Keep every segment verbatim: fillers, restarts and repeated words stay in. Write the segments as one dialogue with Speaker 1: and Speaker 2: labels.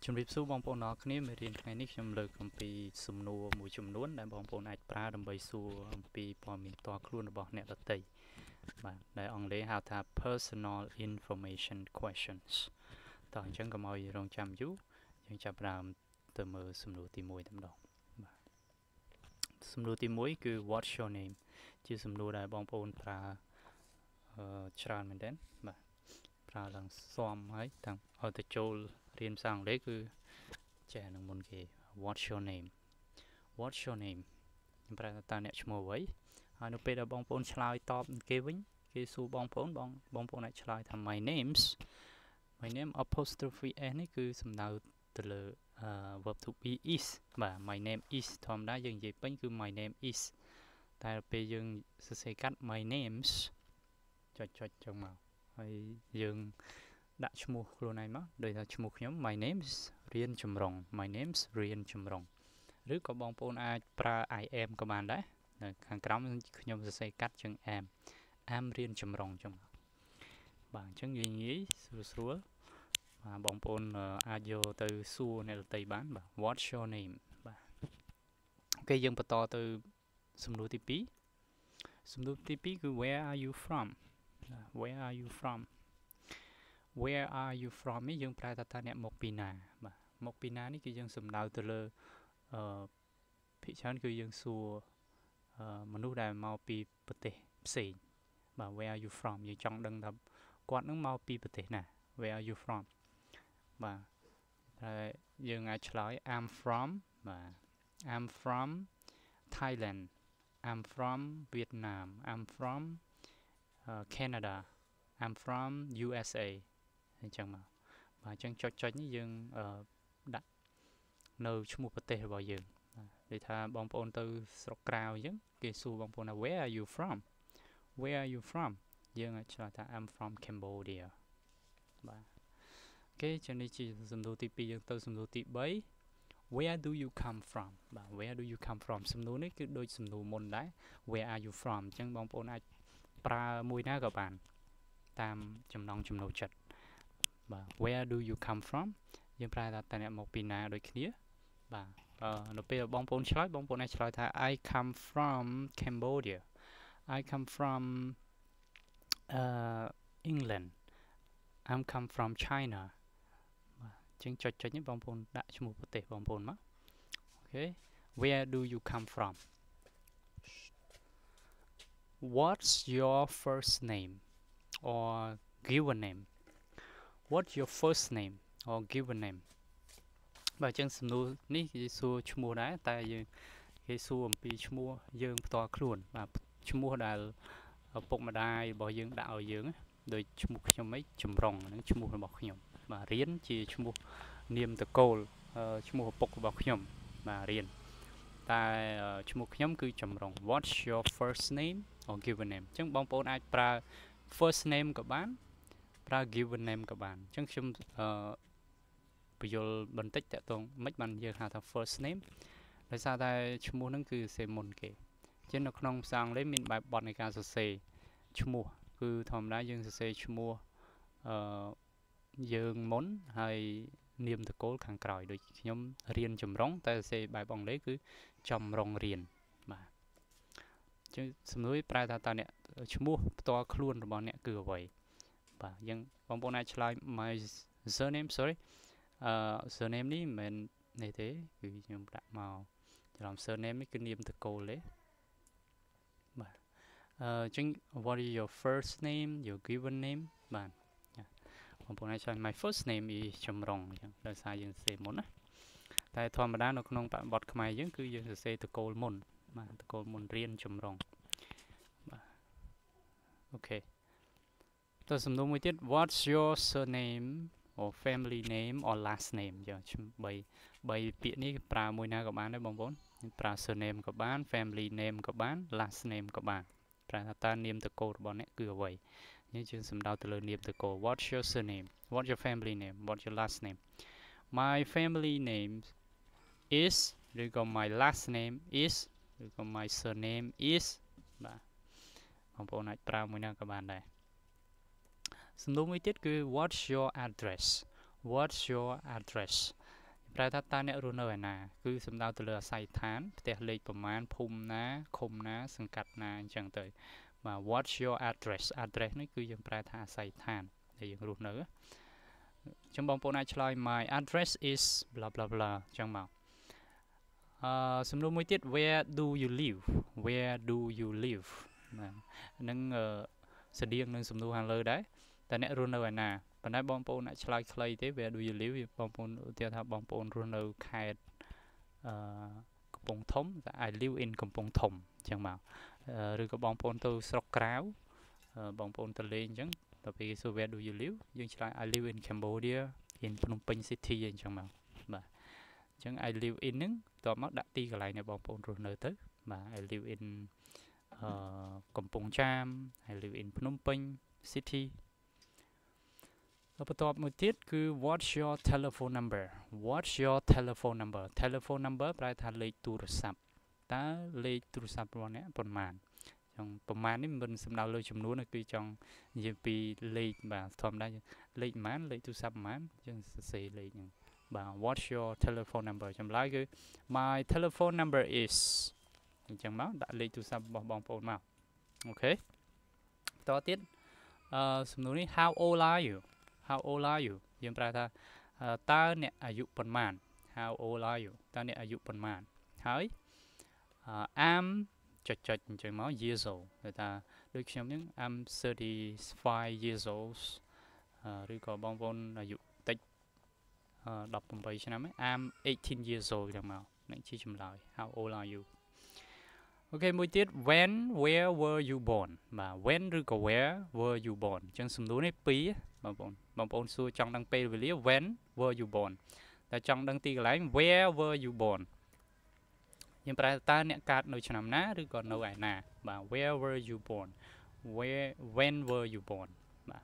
Speaker 1: ជំរាបសួរបងប្អូនអរគ្នាមេរៀនថ្ងៃនេះខ្ញុំលើកអំពីសំណួរមួយចំនួនដែលបងប្អូនអាចប្រើដើម្បីសួរអំពីព័ត៌មានផ្ទាល់ខ្លួនរបស់អ្នកដទៃបាទដែលអង់គ្លេសហៅថា personal information questions តោះអញ្ចឹងកុំឲ្យរងចាំយូរយើងចាប់ផ្ដើមទៅមើលសំណួរទីមួយតែម្ដងបាទសំណួរទីមួយគឺ what's your name ជាសំណួរដែលបងប្អូនប្រើអឺច្រើនមែនទេបាទប្រើឡើងសមហើយតាំងឲ្យទៅចូលរៀនភាសាអង់គ្លេសគឺចេះនឹងមុនគេ what's your name what's your name ខ្ញុំប្រើតើអ្នកឈ្មោះអ្វីហើយនៅពេលដែលបងប្អូនឆ្លើយតបគេវិញគេសួរបងប្អូនបងបងប្អូនអាចឆ្លើយថា my name's my name apostrophe s នេះគឺសំដៅទៅលើ verb to be is បាទ my name is ធម្មតាយើងនិយាយពេញគឺ my name is តែពេលយើងសរសេរកាត់ my name's ចុចចុចចឹងមកហើយយើងដាក់ឈ្មោះខ្លួនឯងមកដូចថាឈ្មោះខ្ញុំ my name's រៀនចម្រុង my name's រៀនចម្រុងឬក៏បងប្អូនអាចប្រើ I am ក៏បានដែរនៅខាងក្រោមខ្ញុំសរសេរកាត់ជាង am am រៀនចម្រុងចឹងបាទអញ្ចឹងងាយងាយស្រួលស្រួលបាទបងប្អូនអាចយកទៅសួរអ្នកដទៃបានបាទ what's your name បាទអូខេយើងបន្តទៅសំណួរទីពីរសំណួរទីពីរគឺ where are you from where are you from where are you from នេះយើងប្រែថាតើអ្នកមកពីណាបាទមកពីណានេះគឺយើងសំដៅទៅលើអឺភាគច្រើនគឺយើងសួរអឺមនុស្សដែលមកពីប្រទេសផ្សេងបាទ where are you from យើងចង់ដឹងថាគាត់នឹងមកពីប្រទេសណា where are you from បាទតែយើងអាចឆ្លើយ I'm from បាទ I'm from Thailand I'm from Vietnam I'm from uh, Canada I'm from U S A អញ្ចឹងមកបាទអញ្ចឹងចុចចុចនេះយើងអឺដាក់នៅឈ្មោះប្រទេសរបស់យើងដូចថាបងប្អូនទៅស្រុកក្រៅអញ្ចឹងគេសួរបងប្អូនថា where are you from where are you from យើងអាចឆ្លើយថា I'm from Cambodia បាទអូខេចឹងនេះជាសំណួរទីពីរយើងទៅសំណួរទីបី where do you come from បាទ where do you come from សំណួរនេះគឺដូចសំណួរមុនដែរ where are you from អញ្ចឹងបងប្អូនអាចប្រើមួយណាក៏បានតាមចំណង់ចំណូលចិត្តបាទ where do you come from យើងប្រើថាតើអ្នកមកពីណាដូចគ្នាបាទអឺនៅពេលបងប្អូនឆ្លើយបងប្អូនអាចឆ្លើយថា I come from Cambodia I come from uh England I'm come from China បាទអញ្ចឹងចុចចុចនេះបងប្អូនដាក់ឈ្មោះប្រទេសបងប្អូនមកអូខេ where do you come from what's your first name or given name what's your first name or given name បាទអញ្ចឹងសំណួរនេះគេសួរឈ្មោះដែរតែយើងគេសួរអំពីឈ្មោះយើងផ្ទាល់ខ្លួនបាទឈ្មោះដែលឪពុកម្ដាយរបស់យើងដាក់ឲ្យយើងដូចឈ្មោះខ្ញុំអីចម្រុងហ្នឹងឈ្មោះរបស់ខ្ញុំបាទរៀនជាឈ្មោះនាមតកូលឈ្មោះឪពុករបស់ខ្ញុំបាទរៀនតែឈ្មោះខ្ញុំគឺចម្រុង what's your first name or given name អញ្ចឹងបងប្អូនអាចប្រើ first name ក៏បានប្រើ given name ក៏បានអញ្ចឹងខ្ញុំអឺបញ្យល់បន្តិចតើតងមិនបានយើងហៅថា first name ដោយសារតែឈ្មោះហ្នឹងគឺសេមុនគេអញ្ចឹងនៅក្នុងភាសាអង់គ្លេសមានបែបបទនៃការសរសេរឈ្មោះគឺធម្មតាយើងសរសេរឈ្មោះអឺយើងមុនហើយនាមតកូលខាងក្រោយដូចខ្ញុំរៀនចម្រុងតែសរសេរបែបអង់គ្លេសគឺចម្រុងរៀនបាទអញ្ចឹងសំណួរប្រែថាតើអ្នកឈ្មោះផ្ទាល់ខ្លួនរបស់អ្នកគឺអ្វីបាទយើងបងប្អូនអាចឆ្លើយ my surname sorry អឺ surname នេះមិនមែននេះទេគឺខ្ញុំដាក់មកច្រឡំ surname នេះគឺនាមតកូលទេបាទអឺអញ្ចឹង what is your first name your given name បាទបងប្អូនអាចឆ្លើយ my first name is ចម្រុងអញ្ចឹងដោយសារយើងសរសេរមុនណាតែធម្មតានៅក្នុងបទខ្មែរយើងគឺយើងសរសេរតកូលមុនបាទតកូលមុនរៀនចម្រុងបាទអូខេតើសំណួរមួយទៀត what's your surname or family name or last name យ៉ាងបីបីពាក្យនេះប្រើមួយណាក៏បានដែរបងប្អូនប្រើ surname ក៏បាន family name ក៏បាន last name ក៏បានប្រើថាតើនាមតកូលរបស់អ្នកគឺអ្វីនេះជាសំដៅទៅលើនាមតកូល what's your surname what's your family name what's your last name my family name is ឬក៏ my last name is ឬក៏ my surname is បាទបងប្អូនអាចប្រើមួយណាក៏បានដែរសំណួរមួយទៀតគឺ what's your address what's your address ប្រែថាតើអ្នករស់នៅឯណាគឺសំដៅទៅលើអាស័យដ្ឋានផ្ទះលេខប្រមាណភូមិណាឃុំណាសង្កាត់ណាអញ្ចឹងទៅបាទ what's your address address នេះគឺយើងប្រែថាអាស័យដ្ឋានដែលយើងរស់នៅអញ្ចឹងបងប្អូនអាចឆ្លើយ my address is blah blah blah អញ្ចឹងមកអឺសំណួរមួយទៀត where do you live where do you live បាទនឹងស្តៀងនឹងសំណួរខាងលើដែរតែអ្នករស់នៅឯណាប៉ុន្តែបងប្អូនអាចឆ្លើយខ្លីទេ where do you live បងប្អូនឧទាហរណ៍ថាបងប្អូនរស់នៅខេត្តអឺកំពង់ធំតែ I live in កំពង់ធំអញ្ចឹងមកឬក៏បងប្អូនទៅស្រុកក្រៅបងប្អូនទៅលេងអញ្ចឹងដល់ពេលសួរ where do you live យើងឆ្លើយ I live in Cambodia in ភ្នំពេញ city អញ្ចឹងមកបាទអញ្ចឹង I live in ហ្នឹងតមកដាក់ទីកន្លែងដែលបងប្អូនរស់នៅទៅបាទ I live in អឺកំពង់ចាម I live in ភ្នំពេញ city បន្ទាប់មួយទៀតគឺ what's your telephone number what's your telephone number telephone number ប្រែថាលេខទូរស័ព្ទតើលេខទូរស័ព្ទរបស់អ្នកប៉ុន្មានចង់ប្រមាណនេះមិនសំដៅលើចំនួនគឺចង់និយាយពីលេខបាទធម្មតាលេខប៉ុន្មានលេខទូរស័ព្ទប៉ុន្មានអញ្ចឹងសរសេរលេខហ្នឹងបាទ what's your telephone number ចម្លើយគឺ my telephone number is អញ្ចឹងមកដាក់លេខទូរស័ព្ទរបស់បងប្អូនមកអូខេតទៀតអឺសំណួរនេះ how old are you how old are you យើងប្រែថាតើអ្នកអាយុប៉ុន្មាន how old are you តើអ្នកអាយុប៉ុន្មានហើយ am ចុចចុចអញ្ចឹងមក years old គេថាដូចខ្ញុំហ្នឹង I'm thirty-five years old ឬក៏បងប្អូនអាយុតិចeighteenឆ្នាំហ្នឹង I'm eighteen years old អញ្ចឹងមកនេះជាចម្លើយ how old are you អូខេមួយទៀត when where were you born បាទ when ឬក៏ where were you born អញ្ចឹងសំណួរនេះពីរបងប្អូនបងប្អូនសួរចង់ដឹងពេលវេលា when were you born តែចង់ដឹងទីកន្លែង where were you born យើងប្រែតើអ្នកកើតនៅឆ្នាំណាឬក៏នៅឯណាបាទ where were you born where when were you born បាទ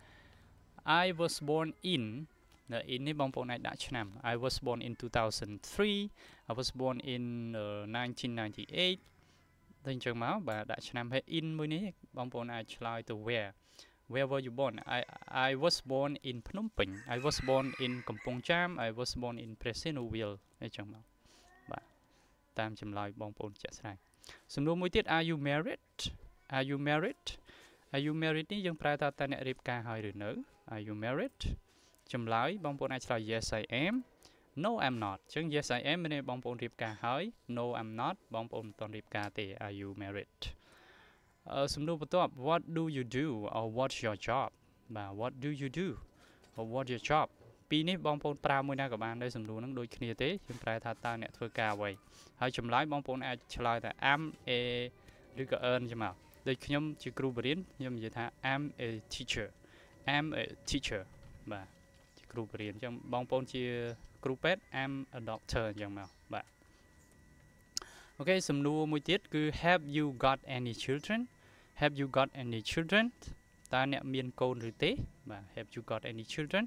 Speaker 1: I was born in នៅ in នេះបងប្អូនអាចដាក់ឆ្នាំ I was born in two thousand three I was born in uh, nineteen ninety-eight តែអញ្ចឹងមកបាទដាក់ឆ្នាំហើយ in មួយនេះបងប្អូនអាចឆ្លើយទៅ where where were you born I I was born in ភ្នំពេញ I was born in កំពង់ចាម I was born in Presenuville អញ្ចឹងមកបាទតាមចម្លើយបងប្អូនជាក់ស្ដែងសំណួរមួយទៀត Are you married Are you married Are you married នេះយើងប្រែថាតើអ្នករៀបការហើយឬនៅ Are you married ចម្លើយបងប្អូនអាចឆ្លើយ Yes I am No I'm not អញ្ចឹង Yes I am មានន័យបងប្អូនរៀបការហើយ No I'm not បងប្អូនមិនទាន់រៀបការទេ Are you married អឺសំណួរបន្ទាប់ What do you do or what's your job បាទ What do you do or what's your job ពីរនេះបងប្អូនប្រើមួយណាក៏បានដែរសំណួរហ្នឹងដូចគ្នាទេខ្ញុំប្រែថាតើអ្នកធ្វើការអ្វីហើយចម្លើយបងប្អូនអាចឆ្លើយថា I'm a ឬក៏ earn ចាំមកដូចខ្ញុំជាគ្រូបរិញ្ញាខ្ញុំនិយាយថា I'm a teacher I'm a teacher បាទជាគ្រូបរិញ្ញាអញ្ចឹងបងប្អូនជាគ្រូពេទ្យ I'm a doctor អញ្ចឹងមកបាទអូខេសំណួរមួយទៀតគឺ Have you got any children Have you got any children តើអ្នកមានកូនឬទេបាទ Have you got any children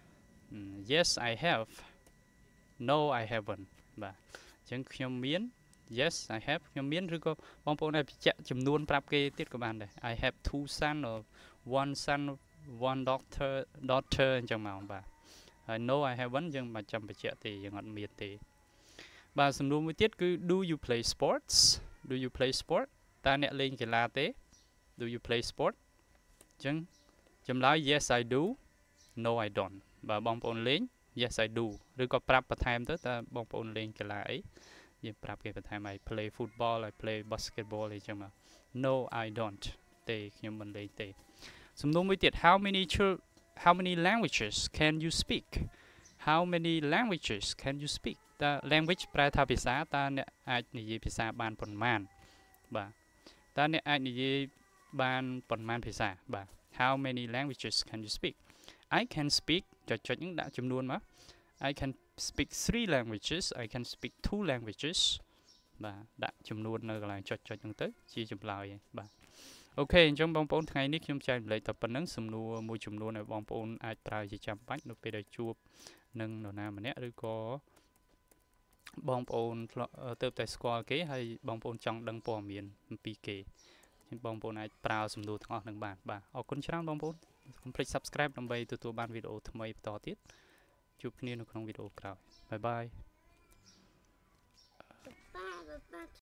Speaker 1: Yes I have No I haven't បាទអញ្ចឹងខ្ញុំមាន Yes I have ខ្ញុំមានឬក៏បងប្អូនអាចបញ្ជាក់ចំនួនប្រាប់គេទៀតក៏បានដែរ I have two son or one son one daughter daughter អញ្ចឹងមកបាទហើយ No I haven't យើងមិនចាំបញ្ជាក់ទេយើងអត់មានទេបាទសំណួរមួយទៀតគឺ Do you play sports Do you play sport តើអ្នកលេងកីឡាទេ Do you play sport អញ្ចឹងចម្លើយ Yes I do No I don't បើបងប្អូនលេង Yes I do ឬក៏ប្រាប់បន្ថែមទៅតើបងប្អូនលេងកីឡាអីយើងប្រាប់គេបន្ថែមឲ្យ play football ឲ្យ play basketball អីចឹងមក No I don't ទេខ្ញុំមិនលេងទេសំណួរមួយទៀត How many how many languages can you speak How many languages can you speak តើ language ប្រែថាភាសាតើអ្នកអាចនិយាយភាសាបានប៉ុន្មានបាទតើអ្នកអាចនិយាយបានប៉ុន្មានភាសាបាទ How many languages can you speak I can speak ចុចចុចហ្នឹងដាក់ចំនួនមក I can speak three languages I can speak two languages បាទដាក់ចំនួននៅកន្លែងចុចចុចហ្នឹងទៅជាចម្លើយបាទអូខេអញ្ចឹងបងប្អូនថ្ងៃនេះខ្ញុំចែករំលែកតែប៉ុណ្្នឹងសំណួរមួយចំនួនឲ្យបងប្អូនអាចប្រើជាចាំបាច់នៅពេលដែលជួបនឹងនរណាម្នាក់ឬក៏បងប្អូនទៅតែស្គាល់គេហើយបងប្អូនចង់ដឹងព័ត៌មានអំពីគេអញ្ចឹងបងប្អូនអាចប្រើសំណួរទាំងអស់នឹងបានបាទអរគុណច្រើនបងប្អូនកុំភ្លេច Subscribe ដើម្បីទទួលបានវីដេអូថ្មីបន្តទៀតជួបគ្នានៅក្នុងវីដេអូក្រោយបាយបាយ